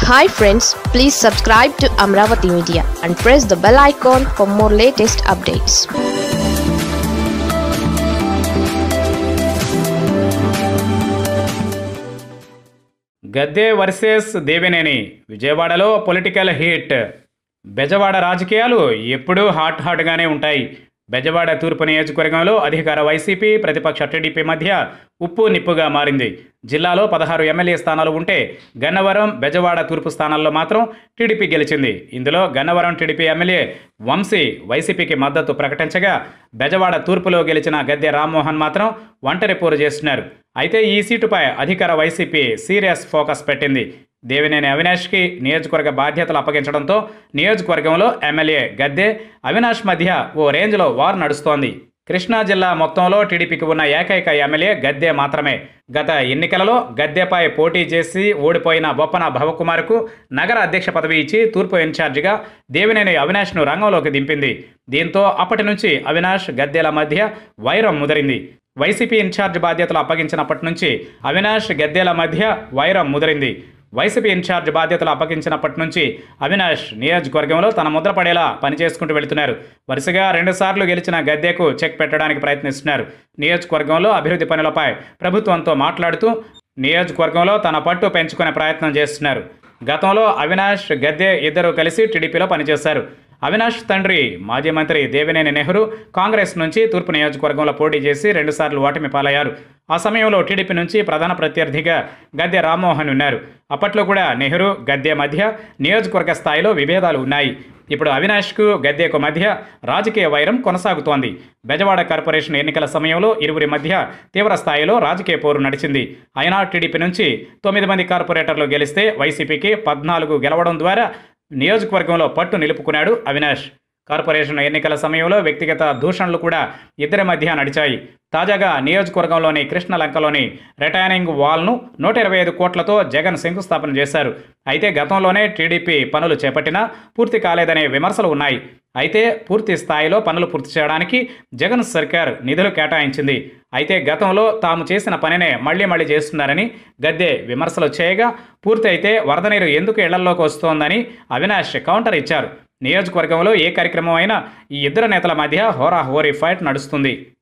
Hi friends, please subscribe to Amravati Media and press the bell icon for more latest updates. Gadde versus Devineni విజయవాడలో political heat. Bezawada రాజకీయాలు ఎప్పుడూ హాట్గానే ఉంటాయి. బెజవాడ తూర్పు నియోజకవర్గంలో అధికార వైసీపీ, ప్రతిపక్ష టీడీపీ మధ్య ఉప్పు నిప్పుగా మారింది. జిల్లాలో 16 ఎమ్మెల్యే స్థానాలు ఉంటే గన్నవరం, బెజవాడ తూర్పు స్థానాల్లో మాత్రం టీడీపీ గెలిచింది. ఇందులో గన్నవరం టీడీపీ ఎమ్మెల్యే వంశీ వైసీపీకి మద్దతు ప్రకటించగా, బెజవాడ తూర్పులో గెలిచిన గద్దె రామ్మోహన్ మాత్రం ఒంటరి పోరు చేస్తున్నారు. అయితే ఈ సీటుపై అధికార వైసీపీ సీరియస్ ఫోకస్ పెట్టింది. దేవినేని అవినాష్కి నియోజకవర్గ బాధ్యతలు అప్పగించడంతో నియోజకవర్గంలో ఎమ్మెల్యే గద్దె, అవినాష్ మధ్య ఓ రేంజ్లో వార్ నడుస్తోంది. కృష్ణా జిల్లా మొత్తంలో టీడీపీకి ఉన్న ఏకైక ఎమ్మెల్యే గద్దె మాత్రమే. గత ఎన్నికలలో గద్దెపై పోటీ చేసి ఓడిపోయిన బొప్పన భవకుమార్కు నగర అధ్యక్ష పదవి ఇచ్చి తూర్పు ఇన్ఛార్జిగా దేవినేని అవినాష్ను రంగంలోకి దింపింది. దీంతో అప్పటి నుంచి అవినాష్, గద్దెల మధ్య వైరం ముదిరింది. వైసీపీ ఇన్ఛార్జ్ బాధ్యతలు అప్పగించినప్పటి నుంచి అవినాష్, గద్దెల మధ్య వైరం ముదిరింది. వైసీపీ ఇన్ఛార్జ్ బాధ్యతలు అప్పగించినప్పటి నుంచి అవినాష్ నియోజకవర్గంలో తన ముద్ర పడేలా పనిచేసుకుంటూ వెళుతున్నారు. వరుసగా 2 సార్లు గెలిచిన గద్దెకు చెక్ పెట్టడానికి ప్రయత్నిస్తున్నారు. నియోజకవర్గంలో అభివృద్ధి పనులపై ప్రభుత్వంతో మాట్లాడుతూ నియోజకవర్గంలో తన పట్టు పెంచుకునే ప్రయత్నం చేస్తున్నారు. గతంలో అవినాష్, గద్దె ఇద్దరు కలిసి టీడీపీలో పనిచేశారు. అవినాష్ తండ్రి మాజీ మంత్రి దేవినేని నెహ్రూ కాంగ్రెస్ నుంచి తూర్పు నియోజకవర్గంలో పోటీ చేసి 2 సార్లు ఓటమి పాలయ్యారు. ఆ సమయంలో టీడీపీ నుంచి ప్రధాన ప్రత్యర్థిగా గద్దె రామ్మోహన్ ఉన్నారు. అప్పట్లో కూడా నెహ్రూ, గద్దె మధ్య నియోజకవర్గ స్థాయిలో విభేదాలు ఉన్నాయి. ఇప్పుడు అవినాష్కు, గద్దెకు మధ్య రాజకీయ వైరం కొనసాగుతోంది. బెజవాడ కార్పొరేషన్ ఎన్నికల సమయంలో ఇరువురి మధ్య తీవ్ర స్థాయిలో రాజకీయ పోరు నడిచింది. అయినా టీడీపీ నుంచి 9 మంది కార్పొరేటర్లు గెలిస్తే వైసీపీకి 14 గెలవడం ద్వారా నియోజకవర్గంలో పట్టు నిలుపుకున్నాడు అవినాష్. కార్పొరేషన్ ఎన్నికల సమయంలో వ్యక్తిగత దూషణలు కూడా ఇద్దరి మధ్య నడిచాయి. తాజాగా నియోజకవర్గంలోని కృష్ణలంకలోని రిటైనింగ్ వాల్ను 125 కోట్లతో జగన్ శంకుస్థాపన చేశారు. అయితే గతంలోనే టీడీపీ పనులు చేపట్టినా పూర్తి కాలేదనే విమర్శలు ఉన్నాయి. అయితే పూర్తి స్థాయిలో పనులు పూర్తి చేయడానికి జగన్ సర్కార్ నిధులు కేటాయించింది. అయితే గతంలో తాము చేసిన పనినే మళ్లీ చేస్తున్నారని గద్దె విమర్శలు చేయగా, పూర్తి అయితే వరద నీరు ఎందుకు ఇళ్లలోకి వస్తోందని అవినాష్ కౌంటర్ ఇచ్చారు. నియోజకవర్గంలో ఏ కార్యక్రమం అయినా ఈ ఇద్దరు నేతల మధ్య హోరాహోరీ ఫైట్ నడుస్తుంది.